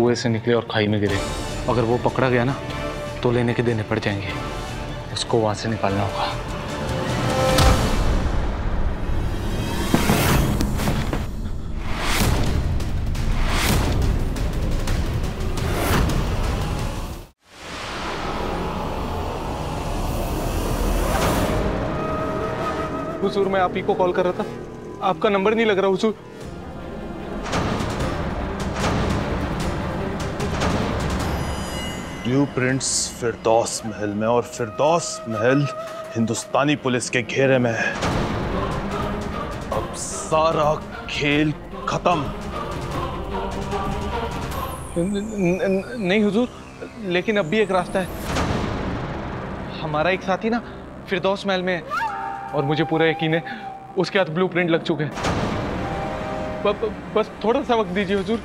कुएं से निकले और खाई में गिरे। अगर वो पकड़ा गया ना तो लेने के देने पड़ जाएंगे। उसको वहां से निकालना होगा। हुजूर, मैं आप ही को कॉल कर रहा था, आपका नंबर नहीं लग रहा हुजूर। ब्लूप्रिंट्स फिरदौस महल में, और फिरदौस महल हिंदुस्तानी पुलिस के घेरे में है। अब सारा खेल खत्म। नहीं हुजूर, लेकिन अब भी एक रास्ता है। हमारा एक साथी ना फिरदौस महल में है और मुझे पूरा यकीन है उसके हाथ ब्लूप्रिंट लग चुके हैं। बस थोड़ा सा वक्त दीजिए हुजूर।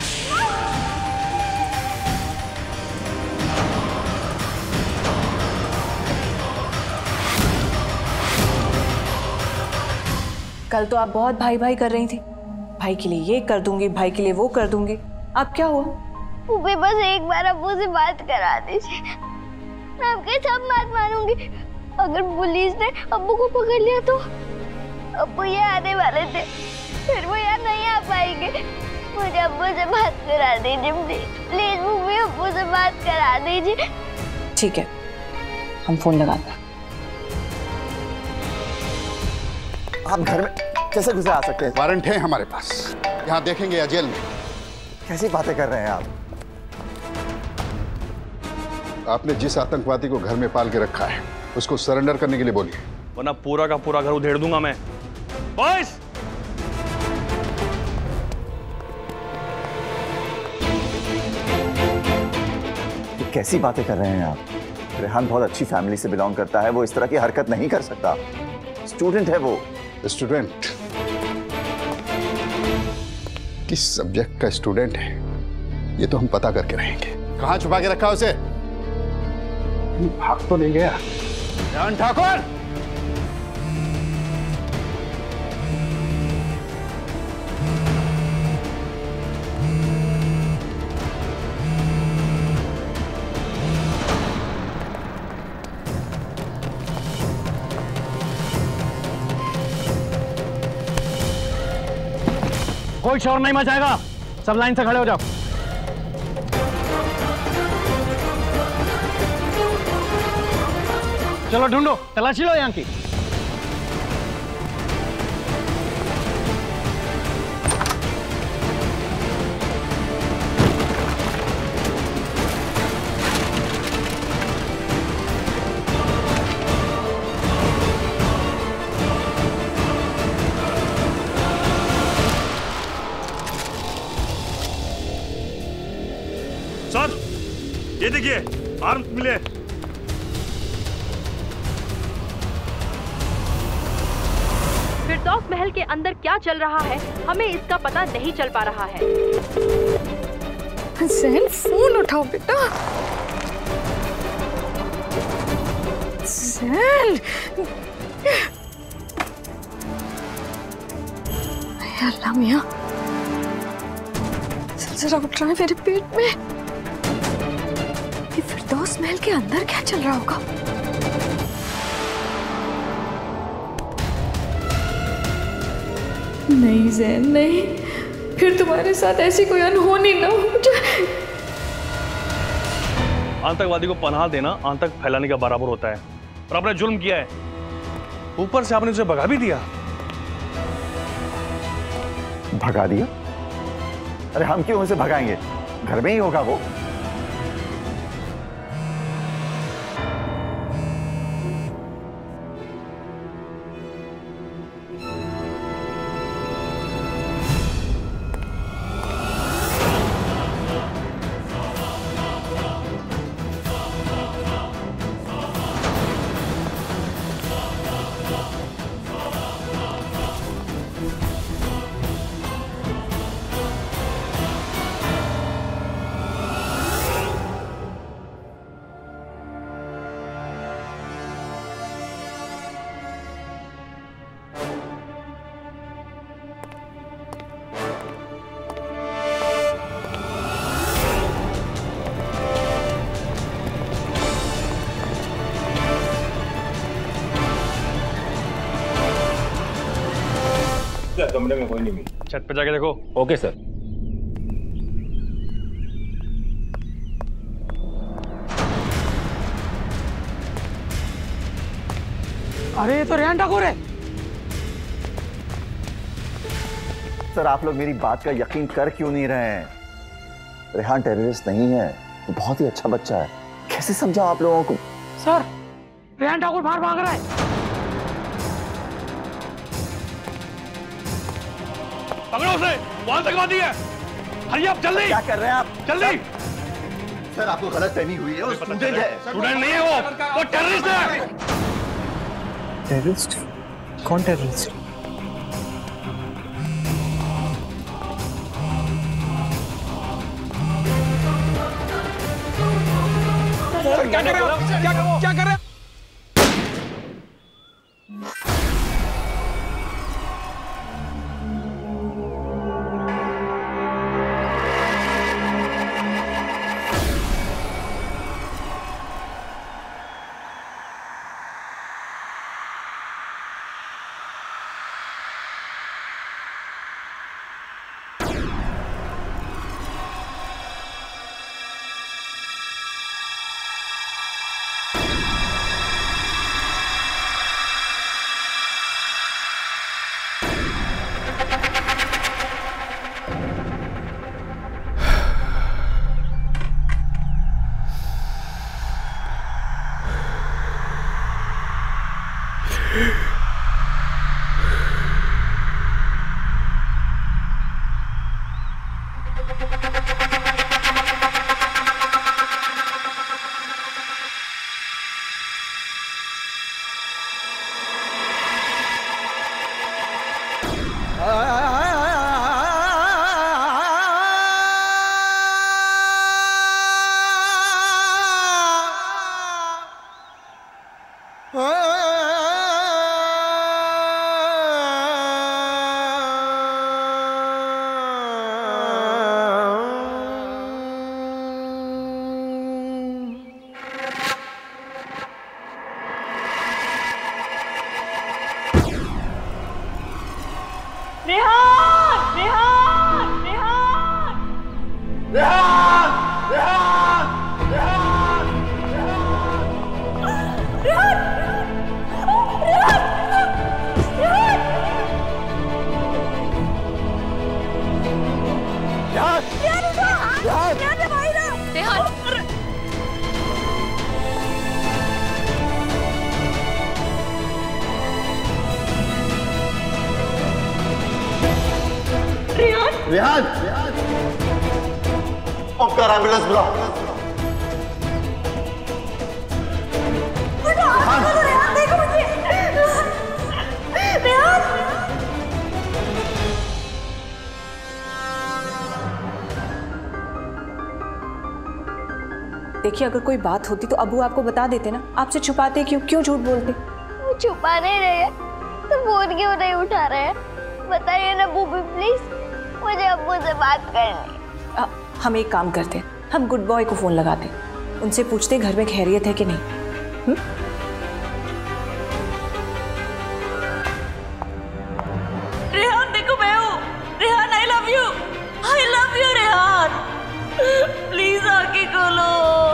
कल तो आप बहुत भाई भाई कर रही थी, भाई के लिए ये कर दूंगी, भाई के लिए वो कर दूंगी। अब क्या हुआ? फूफी, बस एक बार अब्बू से बात करा दीजिए, मैं आपकी सब बात मानूंगी। अगर पुलिस ने अब्बू को पकड़ लिया तो अब्बू ये आने वाले थे, फिर वो यहाँ नहीं आ पाएंगे। मुझे अब्बू से बात करा दीजिए प्लीज, प्लीज फूफी, अब्बू से बात करा दीजिए। ठीक है, हम फोन लगाते हैं। आप घर में कैसे घुसे आ सकते हैं? वारंट है हमारे पास, यहाँ देखेंगे या जेल में। कैसी बातें कर रहे हैं आप? आपने जिस आतंकवादी को घर में पाल के रखा है उसको सरेंडर करने के लिए बोलिए, वरना पूरा का पूरा घर उधेड़ दूंगा मैं। बॉयज! ये कैसी बातें कर रहे हैं आप? रेहान बहुत अच्छी फैमिली से बिलोंग करता है, वो इस तरह की हरकत नहीं कर सकता। स्टूडेंट है वो। स्टूडेंट? किस सब्जेक्ट का स्टूडेंट है ये तो हम पता करके रहेंगे। कहाँ छुपा के रखा उसे? भाग तो नहीं गया? रेहान ठाकुर! कोई शोर नहीं मचाएगा, सब लाइन से खड़े हो जाओ। चलो ढूंढो, तलाशी लो यहाँ की। सर, ये देखिए, आर्म्स मिले। फिरदौस महल के अंदर क्या चल रहा है हमें इसका पता नहीं चल पा रहा है। ज़ैन, फोन उठाओ बेटा। ज़ैन, अल्लाह मियां, जरा उठ रहा है मेरे पेट में। ये फिरदौस महल के अंदर क्या चल रहा होगा? नहीं ज़ैन, नहीं, फिर तुम्हारे साथ ऐसी कोई अनहोनी ना हो जाए। आतंकवादी को पनाह देना आतंक फैलाने का बराबर होता है, और आपने जुल्म किया है, ऊपर से आपने उसे भगा भी दिया। भगा दिया? अरे हम क्यों उसे भगाएंगे? घर में ही होगा वो। कमरे में कोई नहीं मिला। छत पे जाके देखो। Okay sir. अरे ये तो रेहान ठाकुर है। सर आप लोग मेरी बात का यकीन कर क्यों नहीं रहे हैं? रेहान टेररिस्ट नहीं है, वो बहुत ही अच्छा बच्चा है। कैसे समझाऊं आप लोगों को? सर रेहान ठाकुर बाहर भाग रहा है। पकड़ो उसे, वहां तक बांधी है। हरी आप जल्दी। क्या कर रहे हैं आप? जल्दी। सर आपको गलत फहमी हुई है, वो स्टूडेंट है। स्टूडेंट नहीं है वो टेररिस्ट है। टेररिस्ट? कौन टेररिस्ट? क्या कर रहे हो? क्या कर रहे हो? रेहान, ओमकार एम्बुलेंस बुलाओ। रेहान देखो मुझे। रेहान। देखिए अगर कोई बात होती तो अबू आपको बता देते ना, आपसे छुपाते क्यों झूठ बोलते? वो छुपा नहीं रहे हैं तो फोन क्यों नहीं उठा रहे हैं? बताइए ना बूबी प्लीज, मुझे अब्बू से बात करनी। हम एक काम करते, हम गुड बॉय को फोन लगाते, उनसे पूछते घर में खैरियत है कि नहीं। रेहान देखो मैं हूँ। Rehan I love you Rehan, please आके खोलो।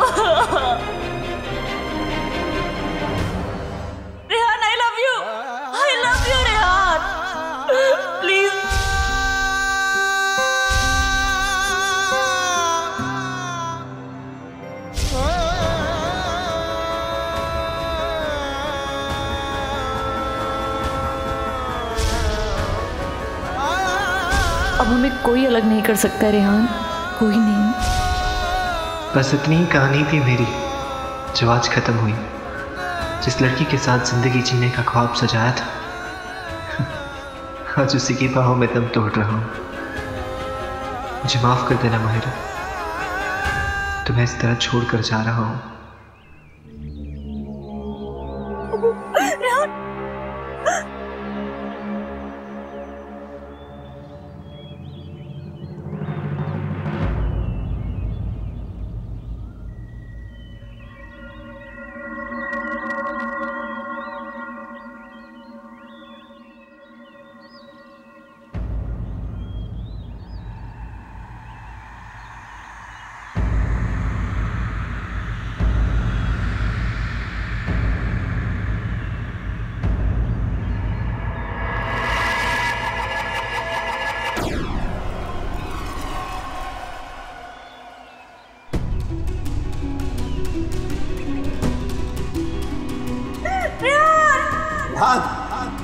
Rehan I love you Rehan, please. अब हमें कोई अलग नहीं कर सकता रेहान, कोई नहीं। बस इतनी ही कहानी थी मेरी जो आज खत्म हुई। जिस लड़की के साथ जिंदगी जीने का ख्वाब सजाया था, आज उसी की बाहों में दम तोड़ रहा हूँ। मुझे माफ कर देना माहिरा, तुम्हें इस तरह छोड़कर जा रहा हूँ। भाग।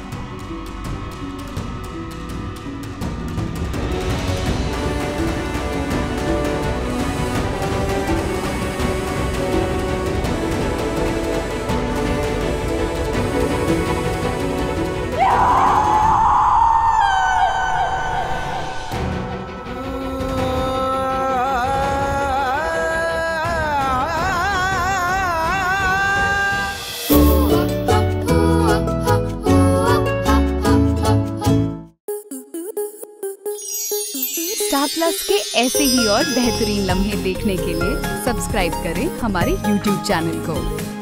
स्टार प्लस के ऐसे ही और बेहतरीन लम्हे देखने के लिए सब्सक्राइब करें हमारे YouTube चैनल को।